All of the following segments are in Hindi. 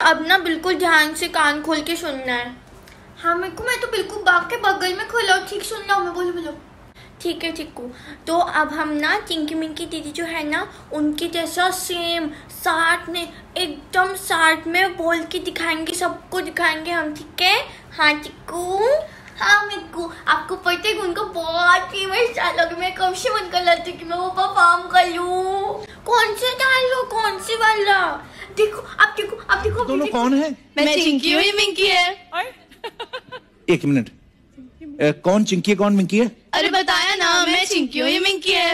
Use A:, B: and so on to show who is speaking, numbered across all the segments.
A: अब ना बिल्कुल ध्यान से कान खोल के सुनना है। हाँ मैं तो बिल्कुल बाग के बगल में खोला, ठीक सुन रहा हूँ मैं, बोलो। ठीक है चिक्कू। तो अब हम ना चिंकी मिंकी दीदी जो है ना उनकी जैसा सेम साथ में एकदम साथ में बोल के दिखाएंगे, सबको दिखाएंगे हम, ठीक है? हाँ चिक्कू। हाँ मिक्कू, आपको पता है उनको बहुत फेमस डायलॉग, मैं कब से मन कर रही थी कि मैं वो परफॉर्म कर लूं। कौन से डायलॉग, कौन से वाला? देखो आप देखो
B: दोनों कौन है?
A: मैं चिंकी हूँ, ये मिंकी है।
B: एक मिनट, कौन चिंकी है कौन मिंकी है?
A: अरे बताया ना, मैं चिंकी हूँ, ये मिंकी है।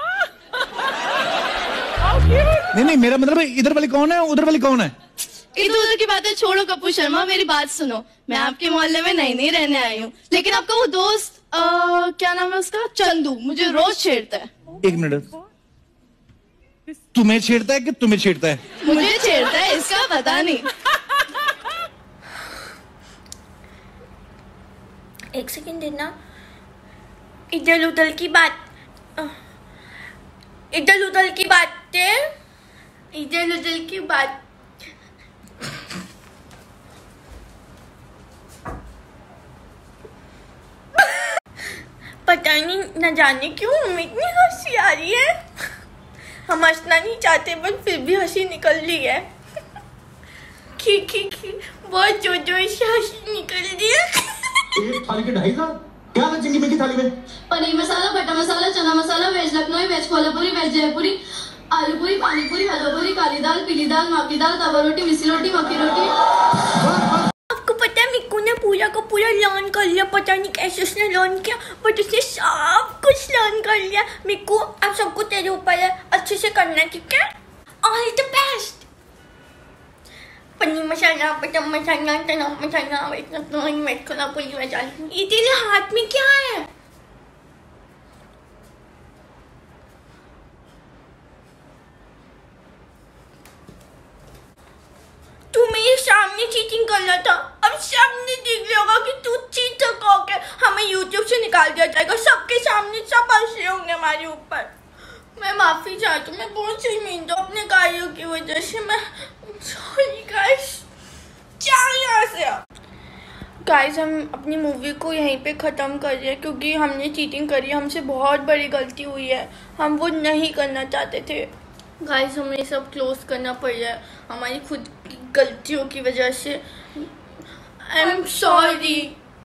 B: नहीं मेरा मतलब इधर वाली कौन है, उधर वाली कौन है?
A: इधर उधर की बातें छोड़ो कपूर शर्मा, मेरी बात सुनो। मैं आपके मोहल्ले में नई रहने आई हूँ, लेकिन आपका वो दोस्त क्या नाम है उसका, चंदू, मुझे रोज छेड़ता है।
B: एक मिनट, तुम्हें छेड़ता है कि तुम्हें छेड़ता है?
A: मुझे छेड़ता है, इसका पता नहीं। एक सेकंड देना। इधर उधर की बातें, पता नहीं न जाने क्यों हमें इतनी हंसी आ रही है। हम हंसना नहीं चाहते पर फिर भी हंसी निकल रही है। खी बहुत जोर से हंसी निकल रही है।
B: एक थाली के 250 क्या था चिंकी मिंकी थाली में?
C: Paneer masala, butter masala, chana masala, veg Lucknow, veg Kolhapuri, veg Jaipuri, aloo puri, पानी पूरी, हलवा पूरी, काली दाल, पीली दाल, माकी दाल, तवा रोटी, मिसी रोटी, मक्की रोटी।
A: आपको पता है मिक्कू ने पूरा का पूरा लर्न कर लिया, पता नहीं कैसे उसने लर्न किया, बट उसने सब कुछ लर्न कर लिया। मिक्कू अब सबको तेरे ऊपर है, अच्छे से करना, ठीक है? All the best. Paneer masala, butter masala, chana masala, veg Kolhapuri, veg आलू। ये तेरे हाथ में क्या है? तू मेरे सामने चीटिंग कर रहा था, अब सबने देख लिया होगा कि तू चीटर करके हमें YouTube से निकाल दिया जाएगा, सबके सामने सब हंसे होंगे हमारे ऊपर। मैं माफी चाहती हूँ, मैं बहुत शर्मिंदा हूँ अपने कार्यों की वजह से। मैं सॉरी गाइस, जाओ यहाँ से। गाइस हम अपनी मूवी को यहीं पे ख़त्म कर रहे हैं क्योंकि हमने चीटिंग करी, हमसे बहुत बड़ी गलती हुई है, हम वो नहीं करना चाहते थे। गाइस हमें सब क्लोज करना पड़ रहा है हमारी खुद की गलतियों की वजह से। I am sorry.